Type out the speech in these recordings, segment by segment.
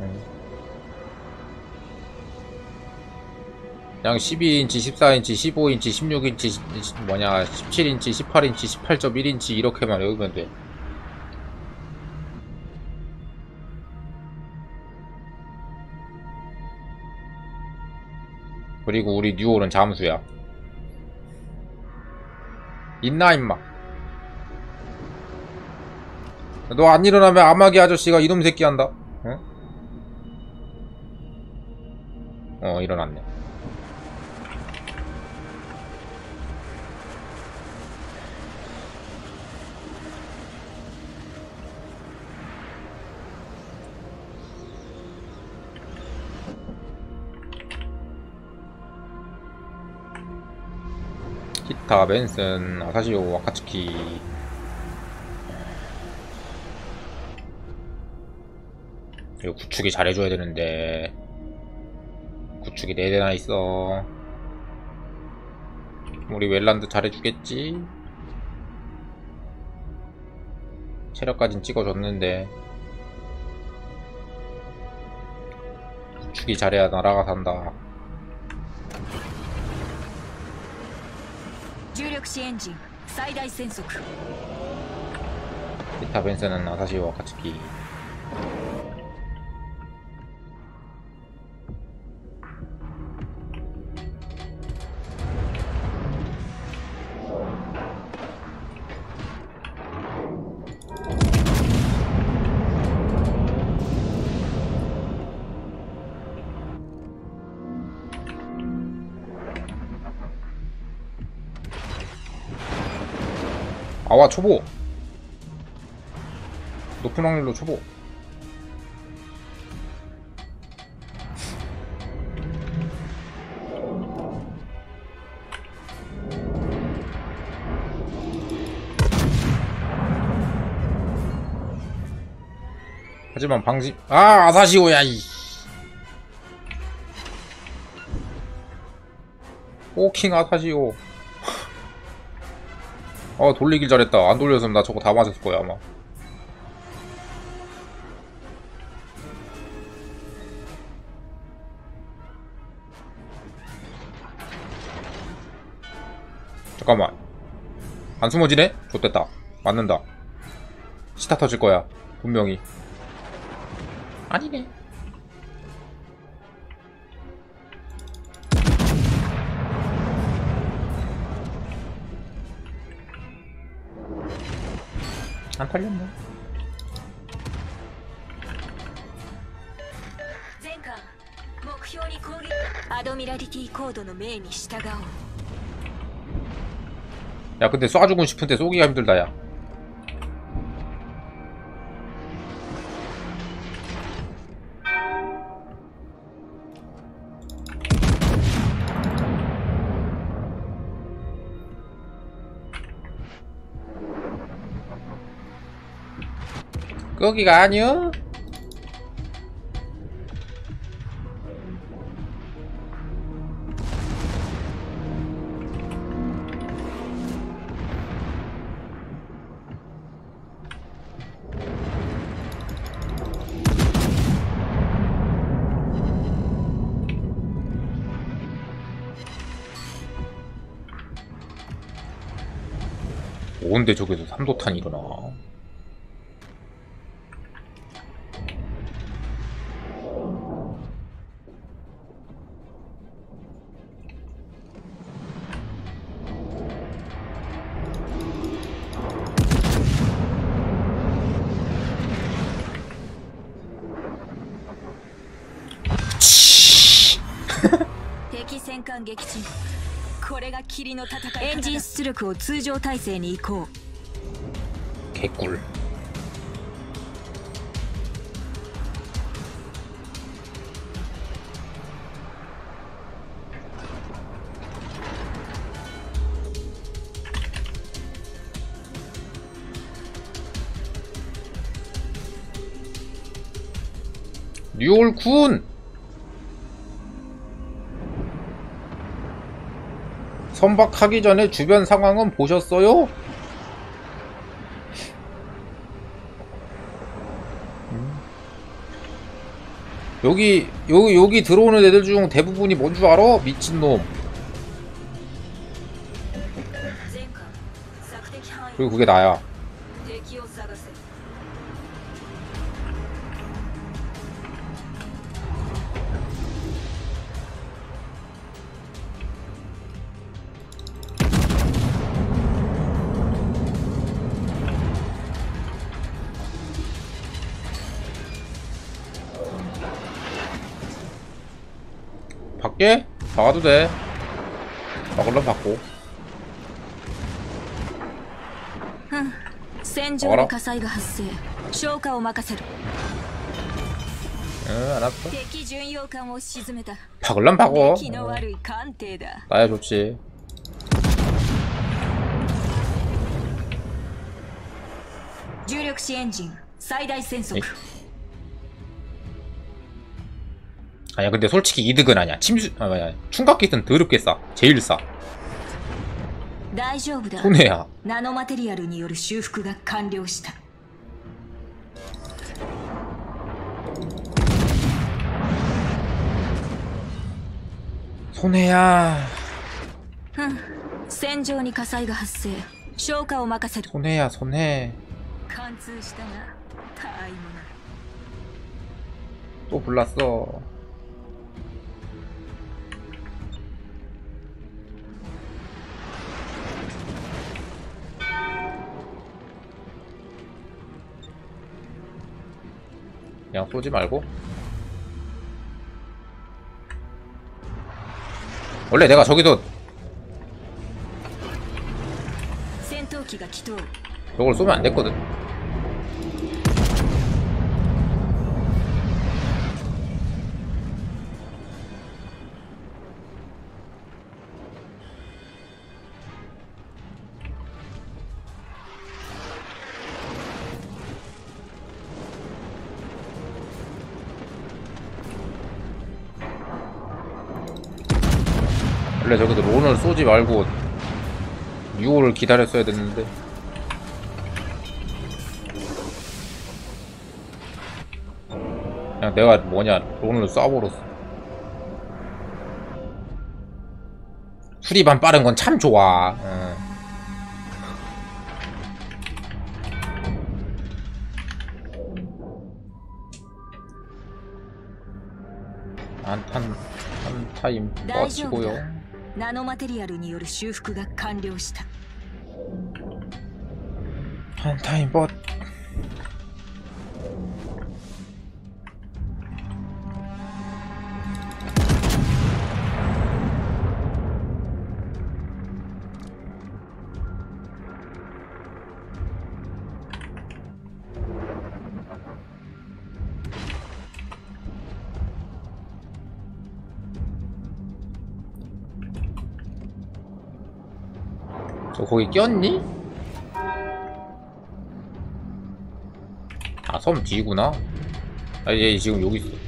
그냥 12인치, 14인치, 15인치, 16인치, 뭐냐, 17인치, 18인치, 18.1인치 이렇게만 외우면 돼. 그리고 우리 뉴올은 잠수야. 있나 임마. 너 안 일어나면 아마기 아저씨가 이놈 새끼 한다. 응? 일어났네. 히타, 벤슨, 아사시오, 와카츠키. 이거 구축이 잘해줘야 되는데 구축이 4대나 있어. 우리 웰란드 잘해주겠지? 체력까진 찍어줬는데 구축이 잘해야 나라가 산다. 히타, 벤슨은 아사시오, 와카츠키. 아와 초보! 높은 확률로 초보. 하지만 방심. 아사시오야 이 오킹 아사시오. 돌리길 잘했다. 안 돌렸으면 나 저거 다 맞았을 거야 아마. 잠깐만, 안 숨어지네? 좋됐다. 맞는다. 시타 터질 거야 분명히. 아니네. 안 털렸네. 야 근데 쏴주고 싶은데 쏘기가 힘들다 야. 거기가 아니여? 뭔데 저기서 3도탄이 일어나. 개꿀. 뉴올군! 선박하기 전에 주변 상황은 보셨어요? 여기 들어오는 애들 중 대부분이 뭔 줄 알아? 미친놈. 그리고 그게 나야. 밖에? 나가도 돼. 막으려면 받고. 戦場で火災が発生。消火を任せる。 응, 알았어. 敵巡洋艦を沈めた。 박을란 박어. 出来の悪い艦艇だ。 나야 좋지. 重力子エンジン最大戦速。 아니야 근데 솔직히 이득은 아니야. 충격기는 더럽게 싸. 제일 싸. 大丈夫だ。 손해야. ナノマテリアルによる修復が完了した。 손해야. 戦場に火災が発生。消火を任せる。 손해야 손해. 貫通したが他愛もない。 또 불났어. 그냥 쏘지 말고. 원래 내가 저기서 戦闘機が起動。 저걸 쏘면 안 됐거든. 원래 저기서 론을 쏘지 말고 6호를 기다렸어야 됐는데. 그냥 내가 뭐냐 론을 쏴버렸어. 수리반 빠른 건 참 좋아. 한 타임 뻗치고요. ナノマテリアルによる修復が完了した。 한 타임 뻗. 저 거기 꼈니? 아, 섬 뒤구나. 아, 얘 지금 여기 있어.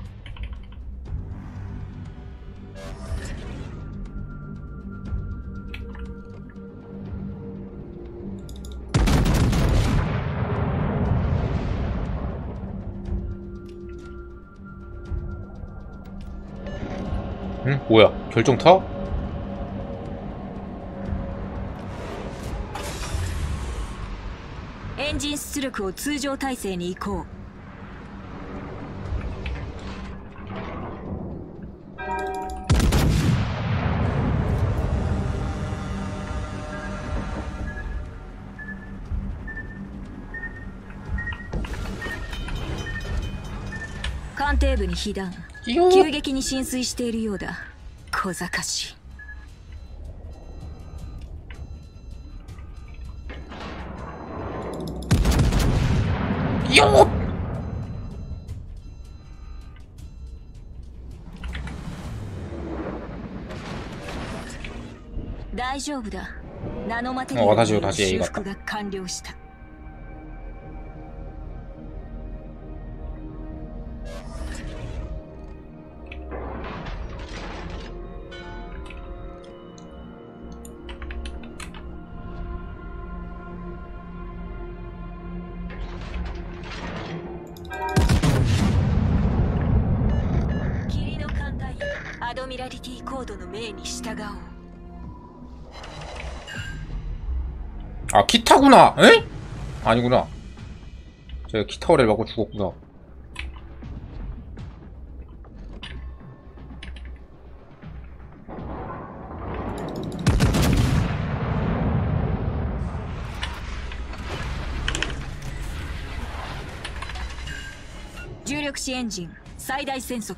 응? 뭐야? 결정타? 엔진出力を通常体制に移行。 艦艇部に被弾。急激に浸水しているようだ。小賢しい。 요! 다시 A 갔다. ロードの命に従おう。 아 기타구나. 에? 아니구나. 제가 기타 어뢰를 맞고 죽었구나. 주력 시 엔진 최대 센속.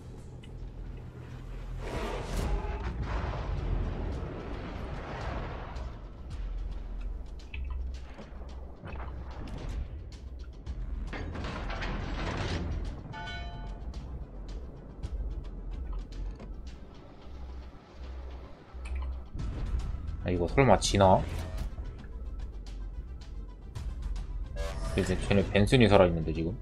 아, 이거 설마 지나? 이제 쟤네 벤슨이 살아있는데 지금?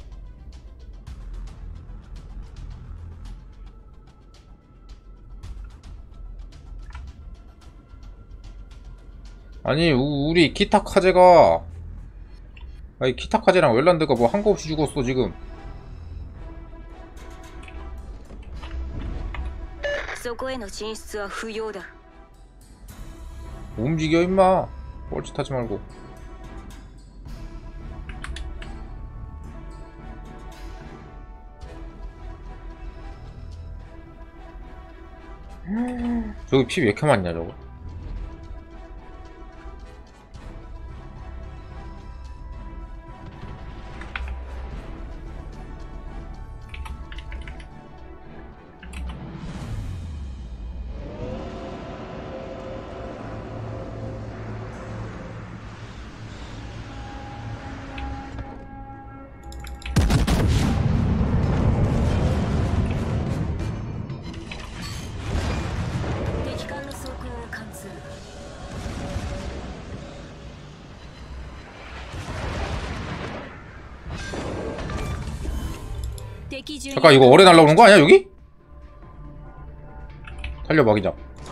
아니 우리 키타카제가 아니 키타카제랑 웰란드가 뭐 한 거 없이 죽었어 지금. そこへの進出は不要だ. 움직여 임마. 뻘짓하지 말고. 저기 피 왜 이렇게 많냐 저거. 잠깐 이거 어뢰 날라오는 거 아니야 여기? 달려 막이자.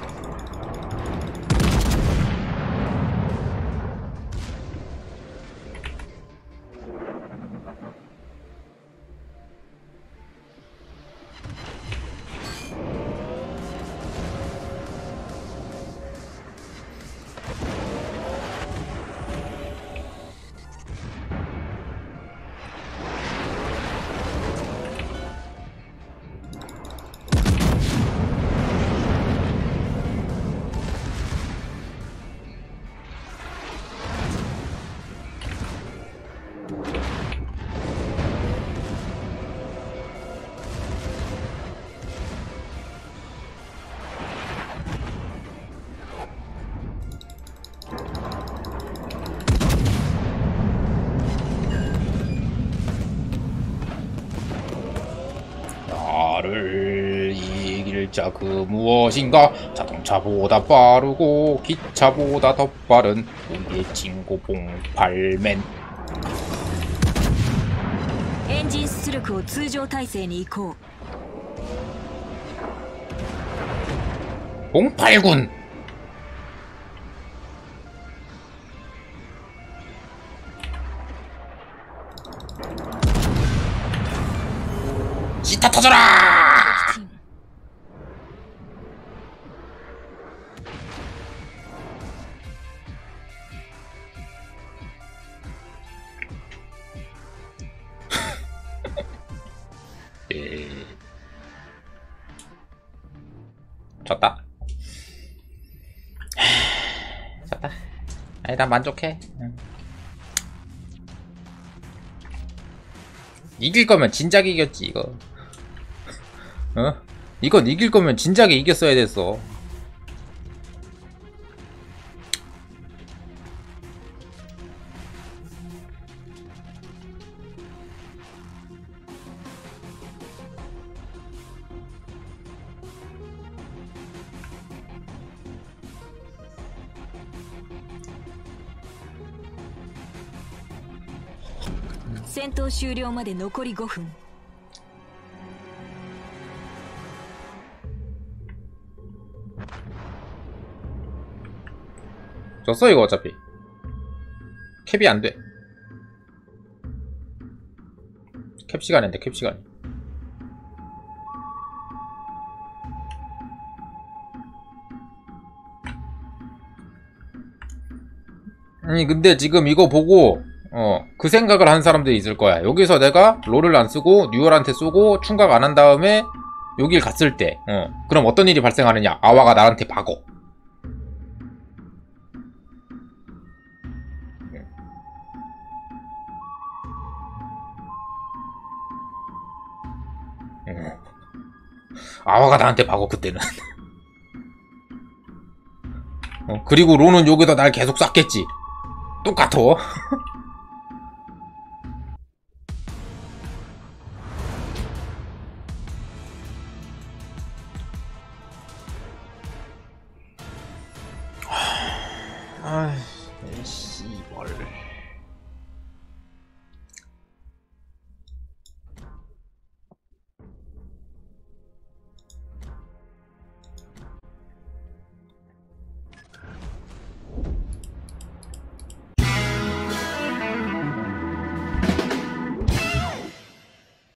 나를 이길 자 그 무엇인가. 자동차보다 빠르고 기차보다 더 빠른 우리의 친구 봉팔맨. 엔진出力を通常体制に移行. 봉팔군. 기타 터져라! 예. 졌다. 졌다. 아니 난 만족해. 응. 이길 거면 진작에 이겼지 이거. 어? 이건 이길 거면 진작에 이겼어야 됐어. 전투 終了まで残り5分. 졌어 이거 어차피. 캡이 안 돼. 캡 시간인데 캡 시간. 아니 근데 지금 이거 보고 그 생각을 한 사람들이 있을 거야. 여기서 내가 롤을 안 쓰고 뉴얼한테 쏘고 충각 안 한 다음에 여길 갔을 때 그럼 어떤 일이 발생하느냐. 아와가 나한테 박어. 아와가 나한테 박어 그때는. 그리고 론은 여기다 날 계속 쐈겠지. 똑같아. 아이 씨발.